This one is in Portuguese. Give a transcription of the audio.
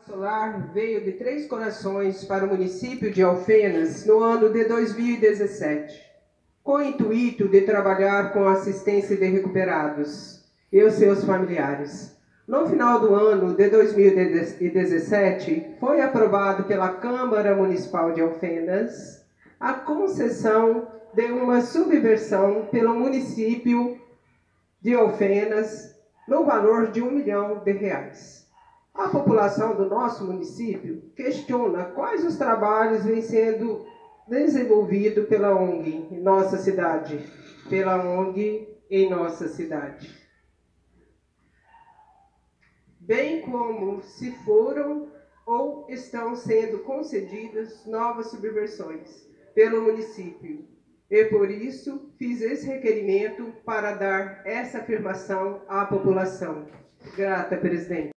Solar veio de Três Corações para o município de Alfenas no ano de 2017, com o intuito de trabalhar com a assistência de recuperados e os seus familiares. No final do ano de 2017, foi aprovado pela Câmara Municipal de Alfenas a concessão de uma subversão pelo município de Alfenas no valor de R$ 1 milhão. A população do nosso município questiona quais os trabalhos vêm sendo desenvolvidos pela ONG em nossa cidade, bem como se foram ou estão sendo concedidas novas subversões pelo município. E por isso fiz esse requerimento para dar essa afirmação à população. Grata, presidente.